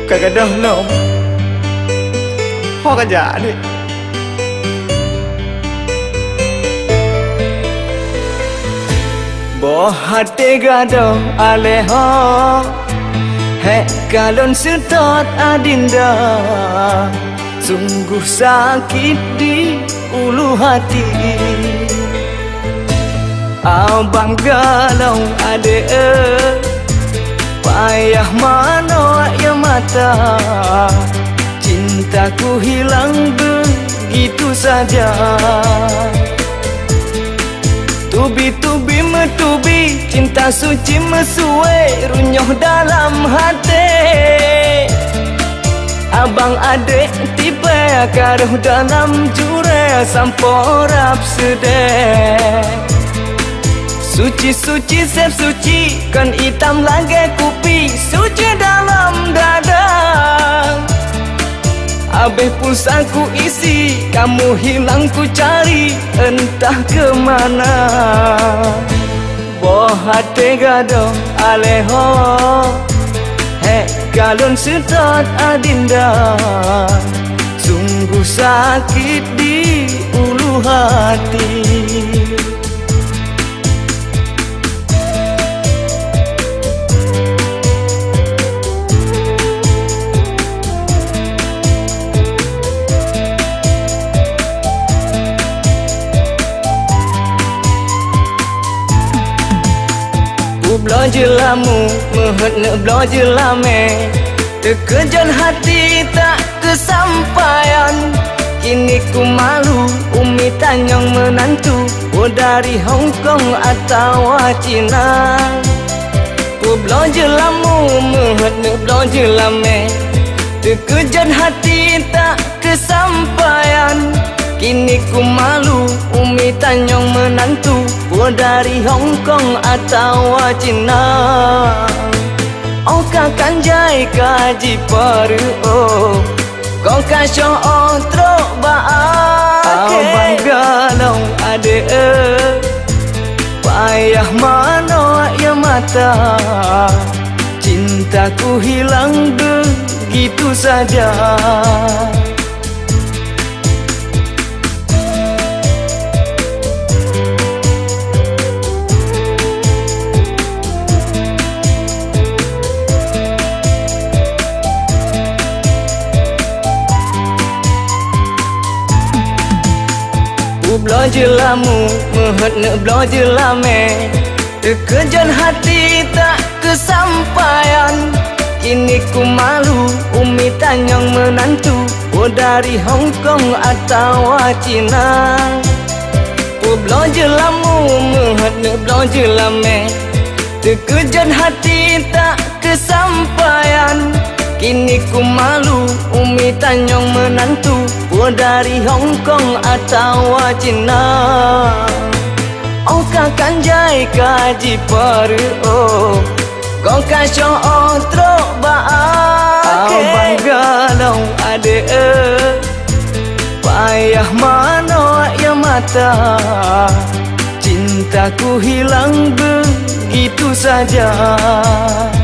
kagak dalam ho kan jadi boh hati gado aleho he kalon setot adinda sungguh sakit di ulu hati. Abang galau ade payah mano ya mata, cintaku hilang begitu saja. Tubi-tubi metubi, cinta suci mesue runyoh dalam hati. Abang adek tiba karuh dalam jure samporap sedek. Suci-suci sep suci kan hitam lagi kupi suci dalam dada. Abeh pulsaku isi kamu hilang ku cari entah kemana. Boh hati gado aleho he kalon setot adinda sungguh sakit di ulu hati. Belajar lamu, mehet nak belajar lame. Terkejan hati tak kesampaian. Kini ku malu, umi tanyang menantu. Oh dari Hong Kong atau Cina. Ku belajar lamu, mehet nak belajar lame. Terkejan hati tak kesampaian. Kini ku malu, umi tanyong menantu. Oh dari Hong Kong atau Cina. Oh kakan jai kaji paru oh. Kau kasih otro baake. Abang galau ade payah mano ya mata. Cintaku hilang begitu saja. Ku belajar lamu, mehet nak belajar lame. Terkejan hati tak kesampaian. Kini ku malu, umi tanyang menantu. Oh dari Hong Kong atau Cina. Ku belajar lamu, mehet nak belajar lame. Terkejan hati tak kesampaian. Kini ku malu, umi tanyong menantu. Oh dari Hong Kong atau Cina. Oh kakan jai kaji paru oh. Kau kasih otro baake. Abang galau ade payah mano ya mata. Cintaku hilang begitu saja.